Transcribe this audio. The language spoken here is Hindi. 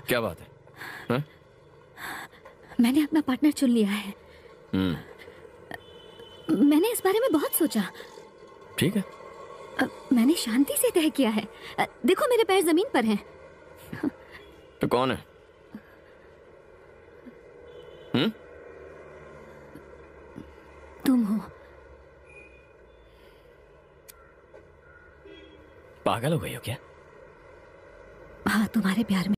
क्या बात है? हा? मैंने अपना पार्टनर चुन लिया है। मैंने इस बारे में बहुत सोचा। ठीक है। मैंने शांति से तय किया है। देखो मेरे पैर जमीन पर हैं। तो कौन है? तुम हो। पागल हो गई हो क्या? हाँ, तुम्हारे प्यार में